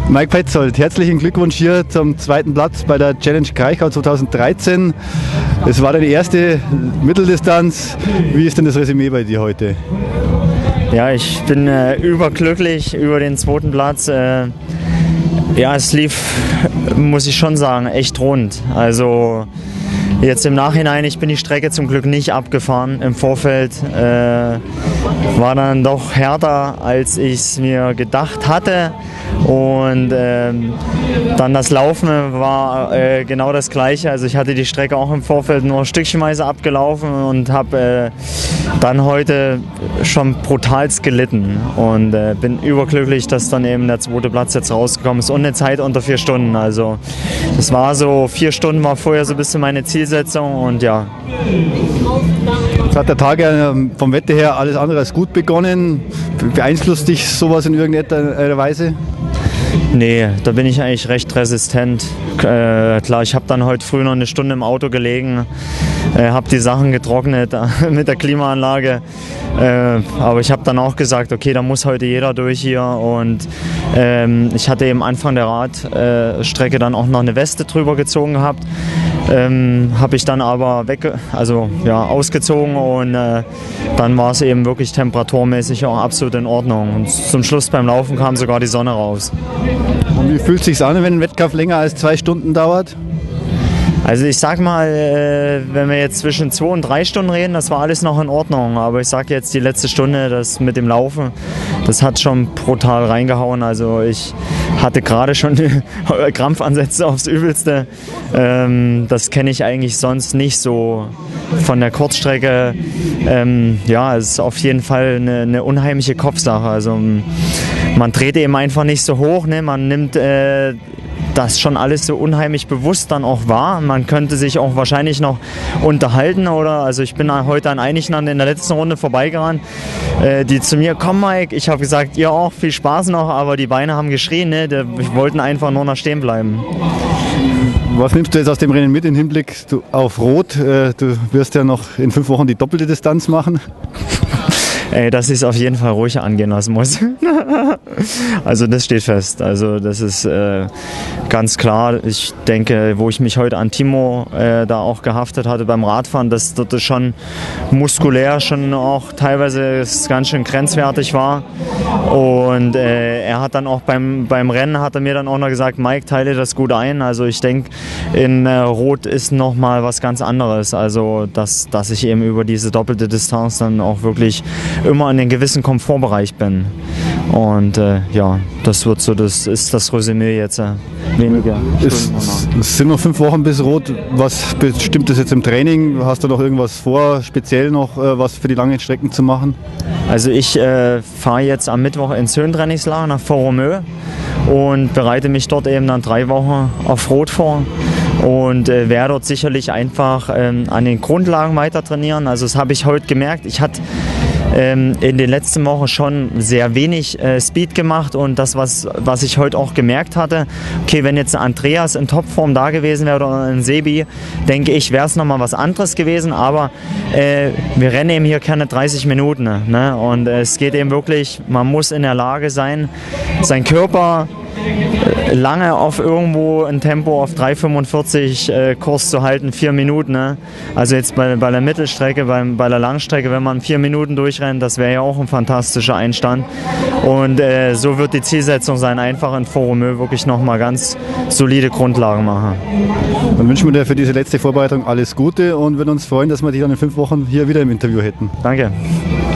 Mike Petzold, herzlichen Glückwunsch hier zum zweiten Platz bei der Challenge Kraichgau 2013. Es war deine erste Mitteldistanz. Wie ist denn das Resümee bei dir heute? Ja, ich bin überglücklich über den zweiten Platz. Ja, es lief, muss ich schon sagen, echt rund. Also jetzt im Nachhinein, ich bin die Strecke zum Glück nicht abgefahren. Im Vorfeld war dann doch härter, als ich es mir gedacht hatte. Und dann das Laufen war genau das Gleiche. Also ich hatte die Strecke auch im Vorfeld nur stückchenweise abgelaufen und habe dann heute schon brutalst gelitten. Und bin überglücklich, dass dann eben der zweite Platz jetzt rausgekommen ist und eine Zeit unter 4 Stunden. Also das war so, 4 Stunden war vorher so ein bisschen meine Zielsetzung und ja. Jetzt hat der Tag ja vom Wetter her alles andere als gut begonnen. Beeinflusst dich sowas in irgendeiner Weise? Nee, da bin ich eigentlich recht resistent. Klar, ich habe dann heute früh noch eine Stunde im Auto gelegen, habe die Sachen getrocknet mit der Klimaanlage. Aber ich habe dann auch gesagt, okay, da muss heute jeder durch hier. Und ich hatte eben Anfang der Radstrecke dann auch noch eine Weste drüber gezogen gehabt. Habe ich dann aber ausgezogen und dann war es eben wirklich temperaturmäßig auch absolut in Ordnung. Und zum Schluss beim Laufen kam sogar die Sonne raus. Und wie fühlt es sich an, wenn ein Wettkampf länger als 2 Stunden dauert? Also ich sag mal, wenn wir jetzt zwischen 2 und 3 Stunden reden, das war alles noch in Ordnung. Aber ich sag jetzt, die letzte Stunde, das mit dem Laufen, das hat schon brutal reingehauen. Also ich hatte gerade schon Krampfansätze aufs Übelste. Das kenne ich eigentlich sonst nicht so von der Kurzstrecke. Ja, es ist auf jeden Fall eine unheimliche Kopfsache. Also man dreht eben einfach nicht so hoch, ne? Man nimmt das schon alles so unheimlich bewusst dann auch wahr. Man könnte sich auch wahrscheinlich noch unterhalten also ich bin heute an einigen in der letzten Runde vorbeigerannt, die zu mir, komm Mike, ich habe gesagt, ihr auch, viel Spaß noch, aber die Beine haben geschrien, ne? Die wollten einfach nur noch stehen bleiben. Was nimmst du jetzt aus dem Rennen mit im Hinblick auf Rot? Du wirst ja noch in 5 Wochen die doppelte Distanz machen. Dass ich es auf jeden Fall ruhig angehen lassen muss. Also das steht fest. Also das ist ganz klar. Ich denke, wo ich mich heute an Timo da auch gehaftet hatte beim Radfahren, dass dort schon muskulär schon auch teilweise ganz schön grenzwertig war. Und er hat dann auch beim Rennen hat er mir dann auch noch gesagt, Mike, teile das gut ein. Also ich denke, in Rot ist nochmal was ganz anderes. Also dass ich eben über diese doppelte Distanz dann auch wirklich immer in einem gewissen Komfortbereich bin. Und ja, das ist das Resümee jetzt. Weniger. Es sind noch 5 Wochen bis Rot. Was bestimmt das jetzt im Training? Hast du noch irgendwas vor, speziell noch was für die langen Strecken zu machen? Also ich fahre jetzt am Mittwoch ins Höhentrainingslager nach Font-Romeu und bereite mich dort eben dann 3 Wochen auf Rot vor. Und werde dort sicherlich einfach an den Grundlagen weiter trainieren. Also das habe ich heute gemerkt. Ich hatte in den letzten Wochen schon sehr wenig Speed gemacht und das, was ich heute auch gemerkt hatte, okay, wenn jetzt ein Andreas in Topform da gewesen wäre oder ein Sebi, denke ich, wäre es nochmal was anderes gewesen, aber wir rennen eben hier keine 30 Minuten, ne? Und es geht eben wirklich, man muss in der Lage sein, seinen Körper lange auf irgendwo ein Tempo auf 3,45 Kurs zu halten, 4 Minuten. Ne? Also jetzt bei der Mittelstrecke, bei der Langstrecke, wenn man 4 Minuten durchrennt, das wäre ja auch ein fantastischer Einstand. Und so wird die Zielsetzung sein, einfach in Font-Romeu wirklich nochmal ganz solide Grundlagen machen. Dann wünschen wir dir für diese letzte Vorbereitung alles Gute und würden uns freuen, dass wir dich dann in 5 Wochen hier wieder im Interview hätten. Danke.